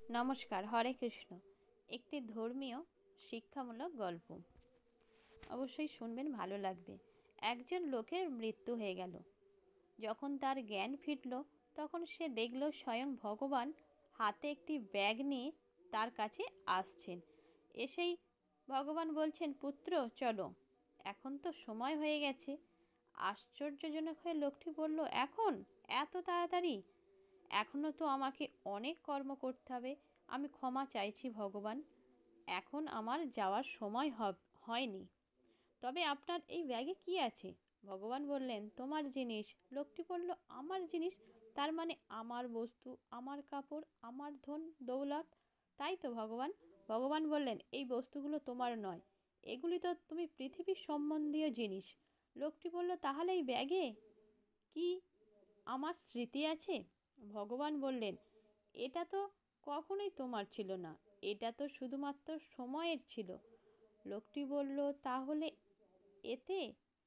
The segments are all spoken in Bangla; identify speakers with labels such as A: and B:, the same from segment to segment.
A: নমস্কার, হরে কৃষ্ণ। একটি ধর্মীয় শিক্ষামূলক গল্প, অবশ্যই শুনবেন, ভালো লাগবে। একজন লোকের মৃত্যু হয়ে গেল। যখন তার জ্ঞান ফিরল, তখন সে দেখল স্বয়ং ভগবান হাতে একটি ব্যাগ নিয়ে তার কাছে আসছেন। এসেই ভগবান বলছেন, পুত্র চলো, এখন তো সময় হয়ে গেছে। আশ্চর্যজনক হয়ে লোকটি বলল, এখন এত তাড়াতাড়ি? এখনও তো আমাকে অনেক কর্ম করতে হবে। আমি ক্ষমা চাইছি ভগবান, এখন আমার যাওয়ার সময় হয়নি। তবে আপনার এই ব্যাগে কি আছে? ভগবান বললেন, তোমার জিনিস। লোকটি বলল, আমার জিনিস? তার মানে আমার বস্তু, আমার কাপড়, আমার ধন দৌলত, তাই তো ভগবান? ভগবান বললেন, এই বস্তুগুলো তোমার নয়, এগুলি তো তুমি পৃথিবীর সম্বন্ধীয় জিনিস। লোকটি বলল, তাহলে এই ব্যাগে কি আমার স্মৃতি আছে? ভগবান বললেন, এটা তো কখনোই তোমার ছিল না, এটা তো শুধুমাত্র সময়ের ছিল। লোকটি বলল, তাহলে এতে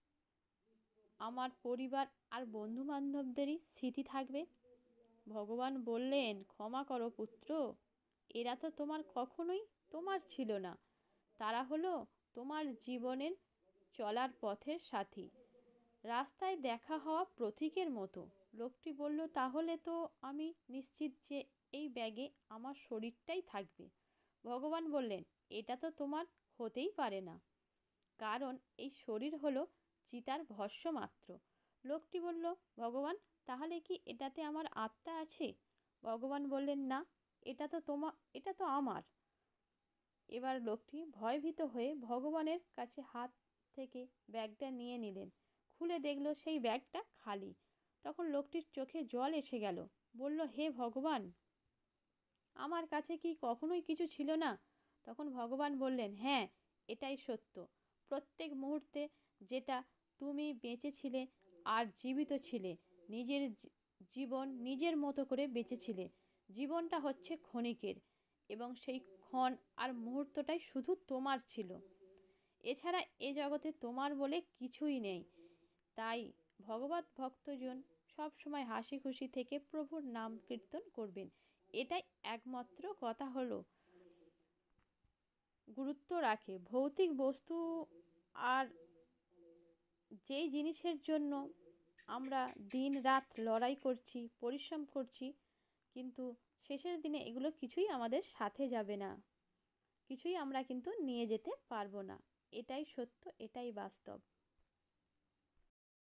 A: আমার পরিবার আর বন্ধুবান্ধবদেরই স্মৃতি থাকবে? ভগবান বললেন, ক্ষমা করো পুত্র, এরা তো তোমার কখনোই তোমার ছিল না। তারা হলো তোমার জীবনের চলার পথের সাথী, রাস্তায় দেখা হওয়া প্রতীকের মতো। লোকটি বলল, তাহলে তো আমি নিশ্চিত যে এই ব্যাগে আমার শরীরটাই থাকবে। ভগবান বললেন, এটা তো তোমার হতেই পারে না, কারণ এই শরীর হলো চিতার ভস্ম মাত্র। লোকটি বলল, ভগবান, তাহলে কি এটাতে আমার আত্মা আছে? ভগবান বললেন, না, এটা তো আমার। এবার লোকটি ভয়ভীত হয়ে ভগবানের কাছে হাত থেকে ব্যাগটা নিয়ে নিলেন। খুলে দেখল সেই ব্যাগটা খালি। তখন লোকটির চোখে জল এসে গেল। বলল, হে ভগবান, আমার কাছে কি কখনোই কিছু ছিল না? তখন ভগবান বললেন, হ্যাঁ, এটাই সত্য। প্রত্যেক মুহূর্তে যেটা তুমি বেঁচেছিলে আর জীবিত ছিলে, নিজের জীবন নিজের মতো করে বেঁচেছিলে। জীবনটা হচ্ছে ক্ষণিকের, এবং সেই ক্ষণ আর মুহূর্তটাই শুধু তোমার ছিল। এছাড়া এ জগতে তোমার বলে কিছুই নেই। তাই ভগবত ভক্তজন সব সময় হাসি খুশি থেকে প্রভুর নাম কীর্তন করবেন। এটাই একমাত্র কথা হলো গুরুত্ব রাখে। ভৌতিক বস্তু আর যেই জিনিসের জন্য আমরা দিন রাত লড়াই করছি, পরিশ্রম করছি, কিন্তু শেষের দিনে এগুলো কিছুই আমাদের সাথে যাবে না, কিছুই আমরা কিন্তু নিয়ে যেতে পারবো না। এটাই সত্য, এটাই বাস্তব।